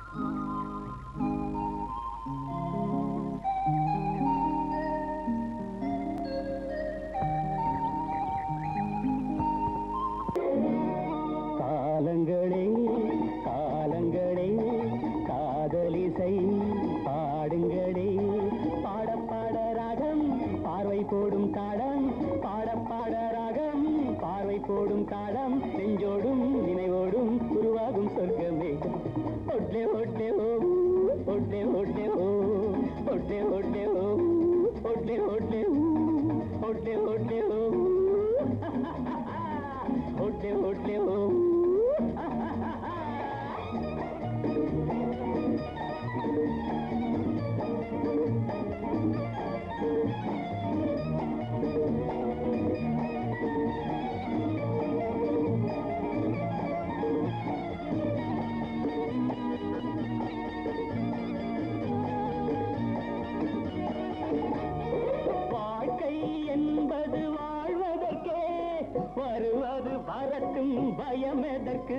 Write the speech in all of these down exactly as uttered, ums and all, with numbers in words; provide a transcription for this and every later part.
காலங்களே காலங்களே காதலிசை பாடுங்களே பாட பாட ராகம் பார்வை போடும் தாளம் பாட பாட ராகம் பார்வை போடும் தாளம் நெஞ்சோடும் நினைவோடும் உருவாகும் சொர்க்கமே ஒட்லே ஒட்லே ஓ ஒட்லே ஒட்லே ஓ ஒட்லே ஒட்லே ஓ ஒட்லே ஒட்லே ஓ ஒட்லே ஒட்லே ஓ ஒட்லே ஒட்லே ஓ வாழ்க்கை என்பது வாழ்வதற்கே வருவது வரட்டும் பயம் எதற்கு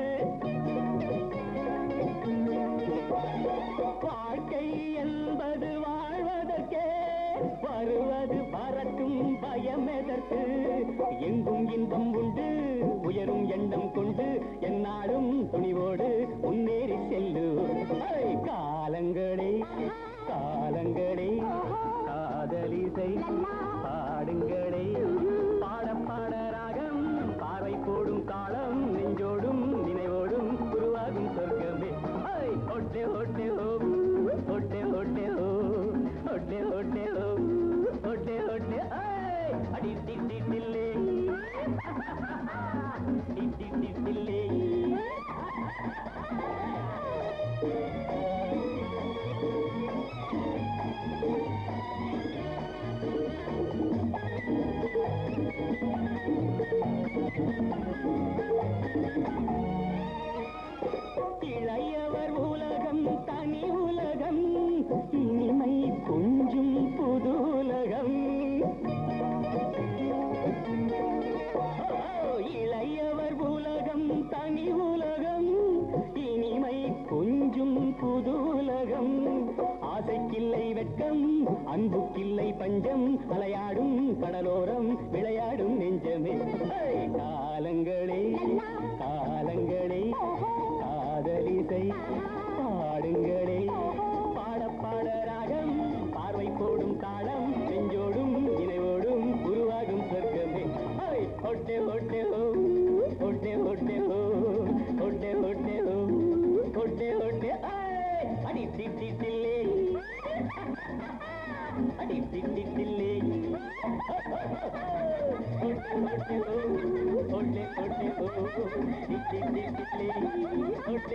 வாழ்க்கை என்பது வாழ்வதற்கே வருவது வரட்டும் பயம் எதற்கு எங்கும் இன்பம் உண்டு உயரும் எண்ணம் கொண்டு என்னாலும் துணிவோடு முன்னேறி செல்லு காலங்களே காலங்களே காதலிசை பாடுங்களே பாட பாட ராகம் பார்வை போடும் காலம் நெஞ்சோடும் நினைவோடும் உருவாகும் சொர்க்கமே ஒட்டே ஒட்டே ஓ ஒட்டே ஒட்டே ஓ ஒட்டே ஒட்டே ஓ ஒட்டே ஒட்டே அடி டிட்டி டில்லே டிட்டி டில்லே இளையவர் உலகம் தனி உலகம் இனிமை கொஞ்சும் புது உலகம் இளையவர் உலகம் தனி உலகம் இனிமை கொஞ்சும் புது உலகம் ஆசைக்கில்லை வெட்கம் அன்புக்கில்லை பஞ்சம் அலையாடும் கடலோரம் விளையாடும் நெஞ்சமே காலங்களே காலங்களே காதலிசை பாடுங்களே பாட பாட ராகம் பார்வை போடும் தாளம் நெஞ்சோடும் நினைவோடும் உருவாகும் சொர்க்கமே ஒட்டே ஒட்டே ஓ ஒட்டே ஒட்டே ஓ ஒட்டே ஒட்டே ஓ ஒட்டே ஒட்டே அடி திட்டி தில்லே அடி திட்டி தில்லே ஒட்டே ஒட்டே ஓ ஒட்டே ஒட்டே ஓ திட்டி தில்லே ஒட்டே